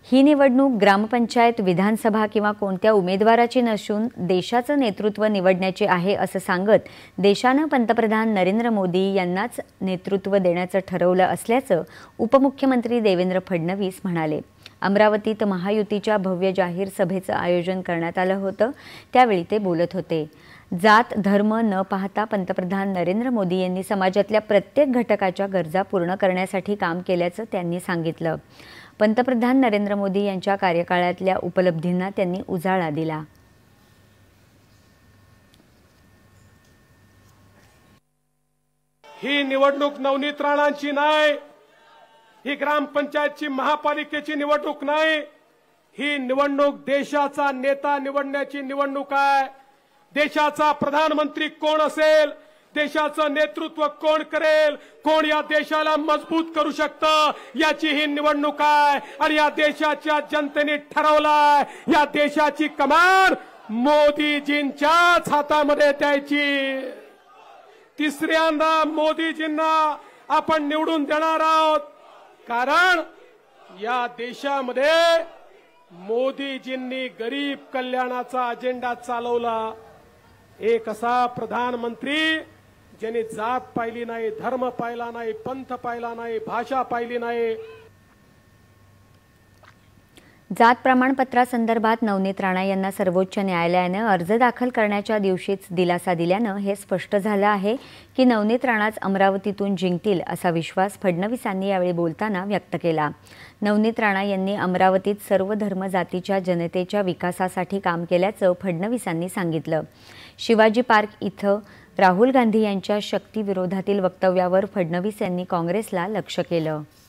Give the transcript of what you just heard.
ही निवडणूक ग्रामपंचायत, विधानसभा किंवा कोणत्या उमेदवाराची नसून देशाचं नेतृत्व निवडण्याची आहे असं सांगत देशानं पंतप्रधान नरेंद्र मोदी यांनाच नेतृत्व देण्याचं ठरवलं असल्याचं उपमुख्यमंत्री देवेंद्र फडणवीस म्हणाले। अमरावतीत महायुतीच्या भव्य जाहीर सभेचं आयोजन करण्यात आलं होतं, त्यावेळी ते बोलत होते। जात धर्म न पाहता पंतप्रधान नरेंद्र मोदी यांनी समाजातल्या प्रत्येक घटकाच्या गरजा पूर्ण करण्यासाठी काम केल्याचं त्यांनी सांगितलं। पंतप्रधान नरेंद्र मोदी यांच्या कार्यकाळातल्या उपलब्धींना त्यांनी उजाळा दिला। ही निवडणूक नवनीत राणांची नाही, ही ग्रामपंचायतची महापालिकेची निवडणूक नाही, ही निवडणूक देशाचा नेता निवडण्याची निवडणूक आहे। देशाचा प्रधानमंत्री कोण असेल, देशाचं नेतृत्व कोण करेल, कोण या देशाला मजबूत करू शकतं, याची ही निवडणूक आहे। आणि या देशाच्या जनतेने ठरवलंय, या देशाची कमान मोदीजींच्याच हातामध्ये द्यायची। तिसऱ्यांदा मोदीजींना आपण निवडून देणार आहोत, कारण या देशामध्ये मोदीजींनी गरीब कल्याणाचा अजेंडा चालवला। एक असा प्रधानमंत्री ज्यांनी जात पाहिली नाही, धर्म पाहिला नाही, पंथ पाहिला नाही, भाषा पाहिली नाही। जात प्रमाणपत्रासंदर्भात नवनीत राणा यांना सर्वोच्च न्यायालयाने अर्ज दाखल करण्याच्या दिवशीच दिलासा दिल्यानं हे स्पष्ट झालं आहे की नवनीत राणाच अमरावतीतून जिंकतील असा विश्वास फडणवीसांनी यावेळी बोलताना व्यक्त केला। नवनीत राणा यांनी अमरावतीत सर्व धर्म जातीच्या जनतेच्या विकासासाठी काम केल्याचं फडणवीसांनी सांगितलं। शिवाजी पार्क इथं राहुल गांधी यांच्या शक्ती विरोधातील वक्तव्यावर फडणवीस यांनी काँग्रेसला लक्ष्य केलं।